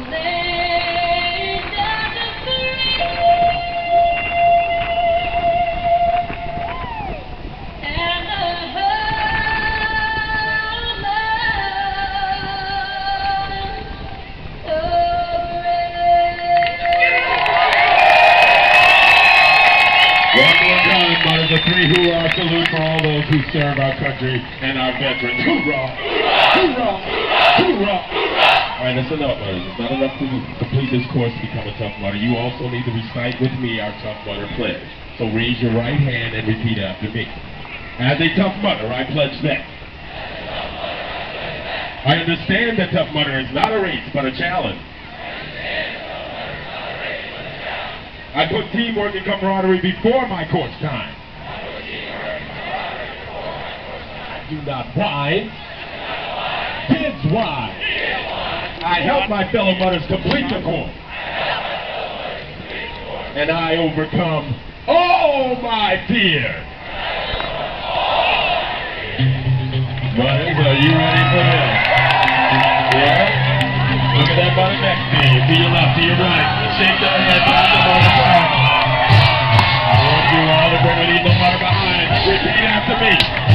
The three hoorah salute for all those who serve our country and our veterans. Hoorah! Hoorah! Hoorah! Alright, that's enough, Mudders. It's not enough to complete this course to become a Tough Mudder. You also need to recite with me our Tough Mudder pledge. So raise your right hand and repeat after me. As a Tough Mudder, I pledge that. I understand that Tough Mudder is not a race, but a challenge. I put teamwork and camaraderie before my course time. Do not whine. Kids whine. I help my fellow Mudders complete the course. And I overcome all my fears. Mudders, are you ready for this? Yeah? Look at that Mudder next to you. To your left, to your right. Shake their head, pat them on the back. I want you all to bring with you the Mudder behind. Repeat after me.